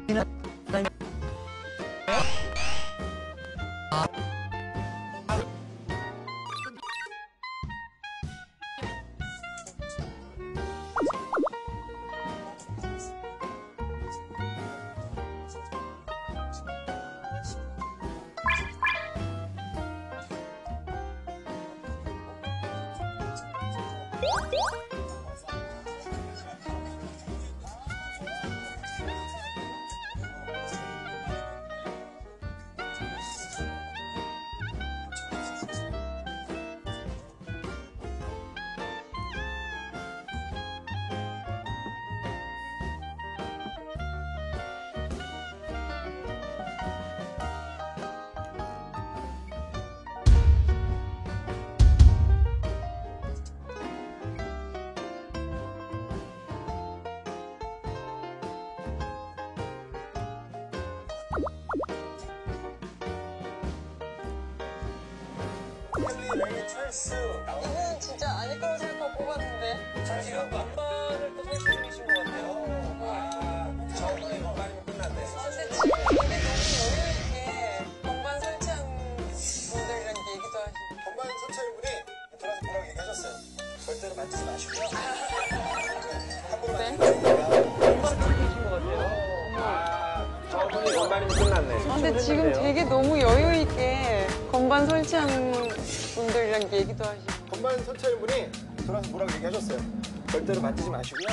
찰스. 이건 진짜 아닐 거라고 생각하고 뽑았는데. 잠시만 반반을 또 선수 중이신 것 같아요. 아, 저분이 반반이면 끝났네. 근데 지금 되게 너무 여유있게 건반 설치한 분들이랑 얘기도 하시고. 건반 선차인 분이 돌아서 뭐라고 얘기하셨어요. 절대로 만지지 마시고요. 함부로 만지지 마시고요. 반반 중이신 것 같아요. 아, 저분이 반반이면 끝났네. 근데 지금 되게 너무 여유있게 건반 설치한 분들이랑 얘기도 하시고. 건반 선차인 분이 돌아서 뭐라고 얘기하셨어요. 절대로 만지지 마시고요.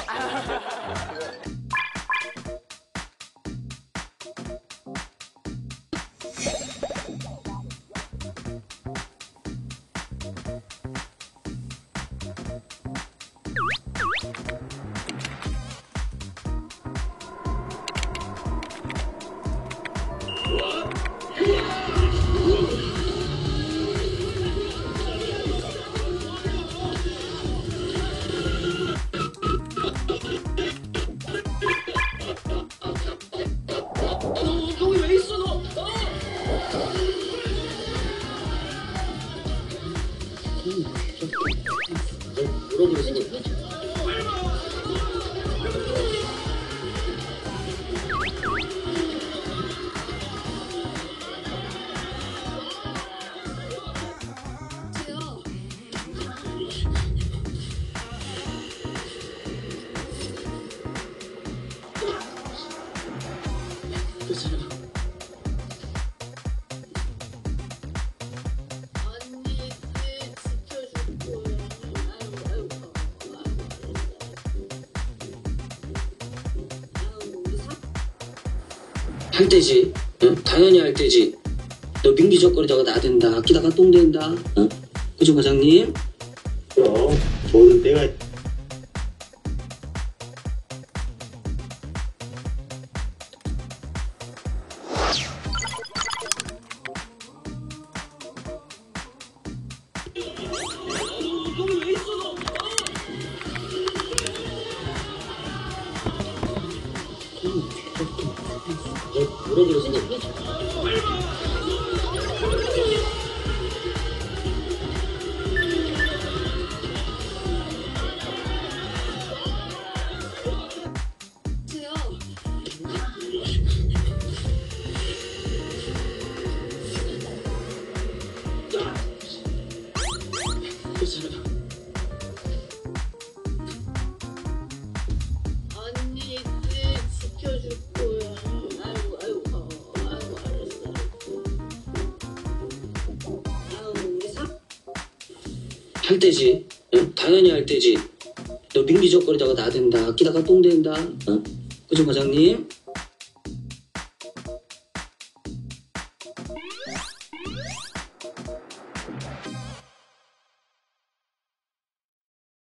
할 때지. 응? 당연히 할 때지. 너 민기적거리다가 나댄다. 아끼다가 똥된다. 응? 그죠, 과장님? 그럼 저는 내가 뭐라 그랬어? 언니 이제 지켜줄 거야. 아이고 알았어. 아우 우리 할 때지. 응? 당연히 할 때지. 너 민기적거리다가 나댄다. 아끼다가 똥된다. 응? 그죠, 과장님?